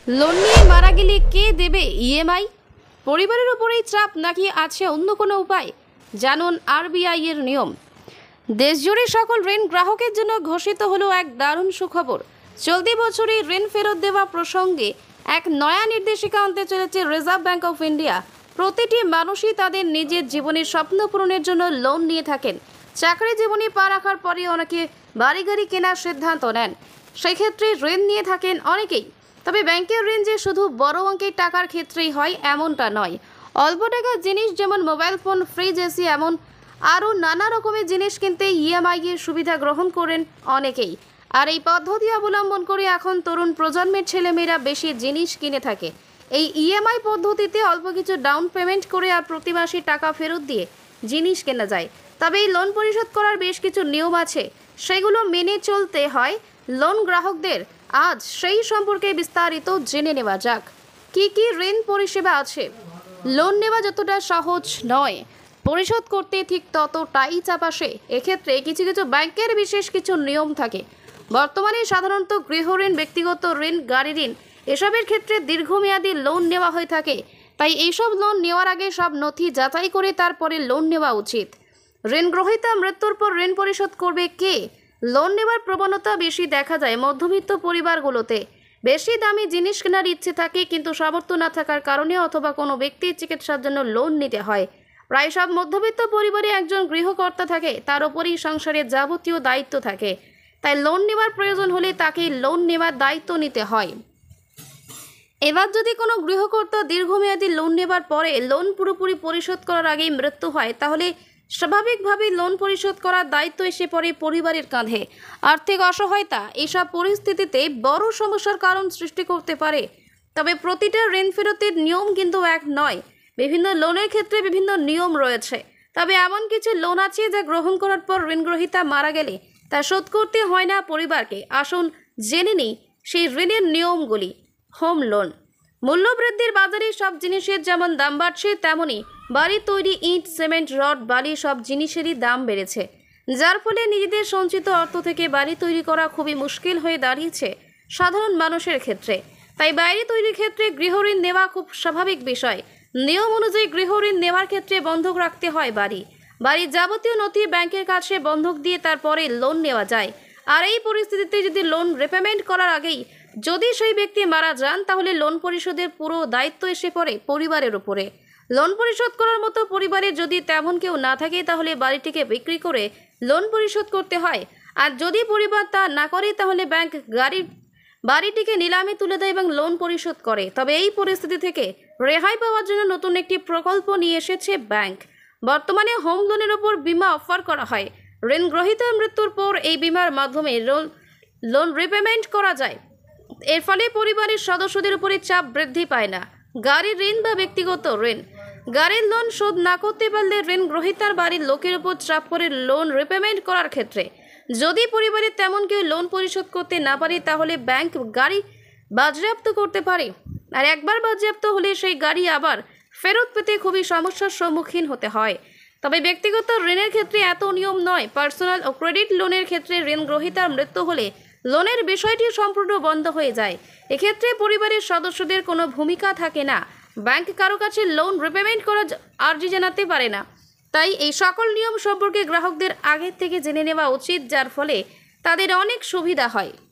Loan নিয়ে মারা গেলে কে দেবে ইএমআই? পরিবারের উপরেই চাপ নাকি আছে অন্য কোনো উপায়? জানুন আরবিআই এর নিয়ম। দেশজুড়ে সকল ঋণ গ্রাহকের জন্য ঘোষিত হলো এক দারুণ সুখবর। চলতি বছরে ঋণ ফেরত দেওয়া প্রসঙ্গে এক নয়া নির্দেশিকা আনতে চলেছে রিজার্ভ ব্যাঙ্ক অফ ইন্ডিয়া। প্রতিটি মানুষই তাদের নিজের জীবনের স্বপ্ন পূরণের জন্য লোন নিয়ে থাকেন। চাকরি জীবনে পা রাখার পরে অনেকে বাড়ি গাড়ি কেনার সিদ্ধান্ত নেন, সেক্ষেত্রে ঋণ নিয়ে থাকেন অনেকেই। তবে ব্যাংকের ঋণ যে শুধু বড় অঙ্কের টাকার ক্ষেত্রেই হয় এমনটা নয়। অল্প টাকার জিনিস যেমন মোবাইল ফোন, ফ্রিজ, এসি এমন আরও নানা রকমের জিনিস কিনতে ইএমআই এর সুবিধা গ্রহণ করেন অনেকেই। আর এই পদ্ধতি অবলম্বন করে এখন তরুণ প্রজন্মের ছেলেমেয়েরা বেশি জিনিস কিনে থাকে। এই ইএমআই পদ্ধতিতে অল্প কিছু ডাউন পেমেন্ট করে আর প্রতি মাসে টাকা ফেরত দিয়ে জিনিস কেনা যায়। তবে এই লোন পরিশোধ করার বেশ কিছু নিয়ম আছে, সেগুলো মেনে চলতে হয় লোন গ্রাহকদের। আজ সেই সম্পর্কে বিস্তারিত জেনে নেওয়া যাক। কি কি ঋণ পরিষেবা আছে। লোন নেওয়া যতটা সহজ নয়, পরিশোধ করতে ঠিক ততটাই চাপ আসে। এক্ষেত্রে কিছু কিছু ব্যাংকের বিশেষ কিছু নিয়ম থাকে। বর্তমানে সাধারণত গৃহ ঋণ, ব্যক্তিগত ঋণ, গাড়ি ঋণ এসবের ক্ষেত্রে দীর্ঘমেয়াদী লোন নেওয়া হয়ে থাকে। তাই এইসব লোন নেওয়ার আগে সব নথি যাচাই করে তারপরে লোন নেওয়া উচিত। ঋণ গ্রহীতা মৃত্যুর পর ঋণ পরিশোধ করবে কে? লোন নেওয়ার প্রবণতা বেশি দেখা যায় মধ্যবিত্ত পরিবারগুলোতে। বেশি দামি জিনিস কেনার ইচ্ছে থাকে, কিন্তু সামর্থ্য না থাকার কারণে অথবা কোনো ব্যক্তির চিকিৎসার জন্য লোন নিতে হয়। প্রায় সব মধ্যবিত্ত পরিবারে একজন গৃহকর্তা থাকে, তার উপরেই সংসারের যাবতীয় দায়িত্ব থাকে। তাই লোন নেওয়ার প্রয়োজন হলে তাকে লোন নেওয়ার দায়িত্ব নিতে হয়। এবার যদি কোনো গৃহকর্তা দীর্ঘমেয়াদী লোন নেবার পরে লোন পুরোপুরি পরিশোধ করার আগেই মৃত্যু হয়, তাহলে স্বাভাবিকভাবেই লোন পরিশোধ করার দায়িত্ব এসে পড়ে পরিবারের কাঁধে। আর্থিক অসহায়তা এসব পরিস্থিতিতে বড় সমস্যার কারণ সৃষ্টি করতে পারে। তবে প্রতিটা ঋণ ফেরতের নিয়ম কিন্তু এক নয়। বিভিন্ন লোনের ক্ষেত্রে বিভিন্ন নিয়ম রয়েছে। তবে এমন কিছু লোন আছে যা গ্রহণ করার পর ঋণগ্রহীতা মারা গেলে তা শোধ করতে হয় না পরিবারকে। আসুন জেনে নিই সেই ঋণের নিয়মগুলি। Home loan. মূল্যবৃদ্ধির বাজারে সব জিনিসের যেমন দাম বাড়ছে, তেমনই বাড়ি তৈরি ইট, সিমেন্ট, রড, বালি সব জিনিসেরই দাম বেড়েছে, যার ফলে নিজেদের সঞ্চিত অর্থ থেকে বাড়ি তৈরি করা খুবই মুশকিল হয়ে দাঁড়িয়েছে সাধারণ মানুষের ক্ষেত্রে। তাই বাড়ি তৈরির ক্ষেত্রে গৃহঋণ নেওয়া খুব স্বাভাবিক বিষয়। নিয়ম অনুযায়ী গৃহঋণ নেওয়ার ক্ষেত্রে বন্ধক রাখতে হয় বাড়ির যাবতীয় নথি ব্যাংকের কাছে বন্ধক দিয়ে তারপরে লোন নেওয়া যায়। আর এই পরিস্থিতিতে যদি লোন রিপেমেন্ট করার আগেই যদি সেই ব্যক্তি মারা যান, তাহলে লোন পরিশোধের পুরো দায়িত্ব এসে পড়ে পরিবারের উপরে। লোন পরিশোধ করার মতো পরিবারে যদি তেমন কেউ না থাকে, তাহলে বাড়িটিকে বিক্রি করে লোন পরিশোধ করতে হয়। আর যদি পরিবার তা না করে, তাহলে ব্যাংক বাড়িটিকে নিলামে তুলে দেয় এবং লোন পরিশোধ করে। তবে এই পরিস্থিতি থেকে রেহাই পাওয়ার জন্য নতুন একটি প্রকল্প নিয়ে এসেছে ব্যাংক। বর্তমানে হোম লোনের ওপর বিমা অফার করা হয়। ঋণ গ্রহীতার মৃত্যুর পর এই বিমার মাধ্যমে লোন রিপেমেন্ট করা যায়। এর ফলে পরিবারের সদস্যদের উপরে চাপ বৃদ্ধি পায় না। গাড়ির ঋণ বা ব্যক্তিগত ঋণ। গাড়ির লোন শোধ না করতে পারলে ঋণ গ্রহীতার বাড়ির লোকের উপর চাপ পড়ে লোন রিপেমেন্ট করার ক্ষেত্রে। যদি পরিবারের তেমন কেউ লোন পরিশোধ করতে না পারে, তাহলে ব্যাংক গাড়ি বাজেয়াপ্ত করতে পারে। আর একবার বাজেয়াপ্ত হলে সেই গাড়ি আবার ফেরত পেতে খুবই সমস্যার সম্মুখীন হতে হয়। তবে ব্যক্তিগত ঋণের ক্ষেত্রে এত নিয়ম নয়। পার্সোনাল ও ক্রেডিট লোনের ক্ষেত্রে ঋণ গ্রহীতার মৃত্যু হলে লোনের বিষয়টি সম্পূর্ণ বন্ধ হয়ে যায়। এক্ষেত্রে পরিবারের সদস্যদের কোনো ভূমিকা থাকে না। ব্যাংক কারো কাছে লোন রিপেমেন্ট করার আর্জি জানাতে পারে না। তাই এই সকল নিয়ম সম্পর্কে গ্রাহকদের আগের থেকে জেনে নেওয়া উচিত, যার ফলে তাদের অনেক সুবিধা হয়।